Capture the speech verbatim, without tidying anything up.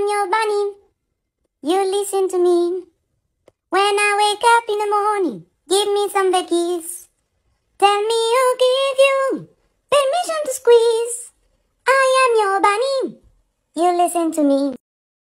am your bunny. You listen to me. When I wake up in the morning, give me some veggies. Tell me who give you permission to squeeze. I am your bunny. You listen to me.